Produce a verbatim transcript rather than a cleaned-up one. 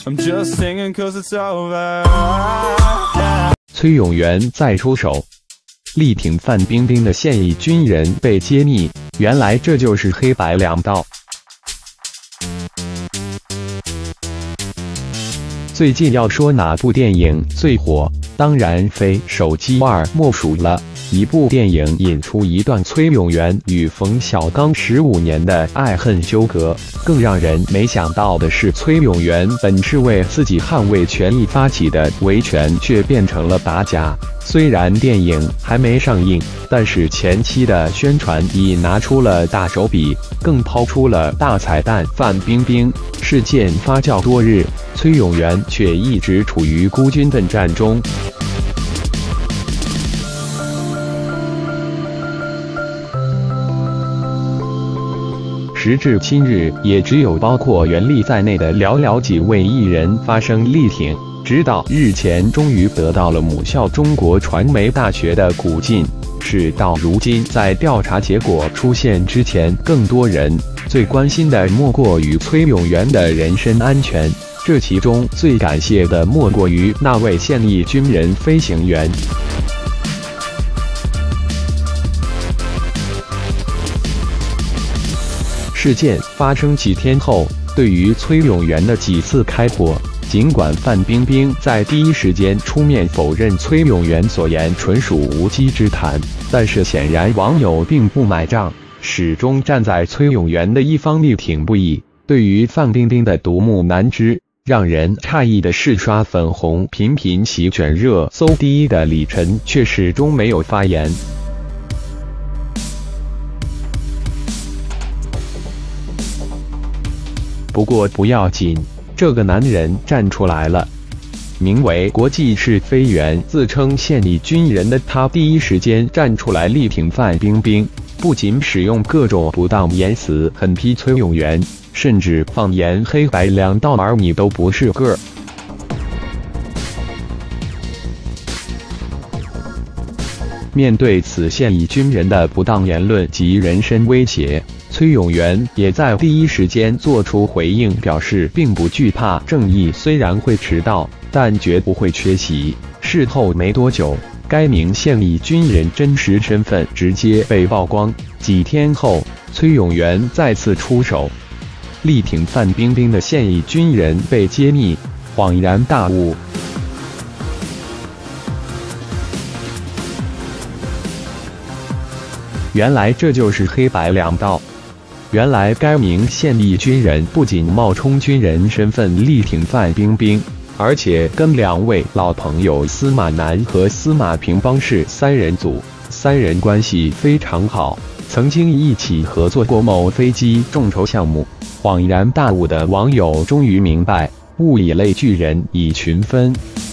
I'm just singing 'cause it's over. 崔永元再出手，力挺范冰冰的现役军人被揭秘，原来这就是黑白两道。最近要说哪部电影最火，当然非手机二莫属了。一部电影引出一段崔永元与冯小刚十五年的爱恨纠葛，更让人没想到的是，崔永元本是为自己捍卫权益发起的维权，却变成了打假。虽然电影还没上映，但是前期的宣传已拿出了大手笔，更抛出了大彩蛋。范冰冰事件发酵多日，崔永元却一直处于孤军奋战中。时至今日，也只有包括袁立在内的寥寥几位艺人发声力挺，直到日前终于得到了母校中国传媒大学的鼓劲。事到如今，在调查结果出现之前，更多人最关心的莫过于崔永元的人身安全，这其中最感谢的莫过于那位现役军人飞行员。事件发生几天后，对于崔永元的几次开火，尽管范冰冰在第一时间出面否认崔永元所言纯属无稽之谈，但是显然网友并不买账，始终站在崔永元的一方力挺不已。对于范冰冰的独木难支，让人诧异的是，刷粉红频频席卷热搜第一的李晨却始终没有发言。不过不要紧，这个男人站出来了。名为国际是飞员，自称现役军人的他，第一时间站出来力挺范冰冰，不仅使用各种不当言辞狠批崔永元，甚至放言黑白两道儿你都不是个儿。面对此现役军人的不当言论及人身威胁，崔永元也在第一时间做出回应，表示并不惧怕正义，虽然会迟到，但绝不会缺席。事后没多久，该名现役军人真实身份直接被曝光。几天后，崔永元再次出手，力挺范冰冰的现役军人被揭秘，恍然大悟。原来这就是黑白两道。原来该名现役军人不仅冒充军人身份力挺范冰冰，而且跟两位老朋友司马南和司马平帮是三人组，三人关系非常好，曾经一起合作过某飞机众筹项目。恍然大悟的网友终于明白，物以类聚，人以群分。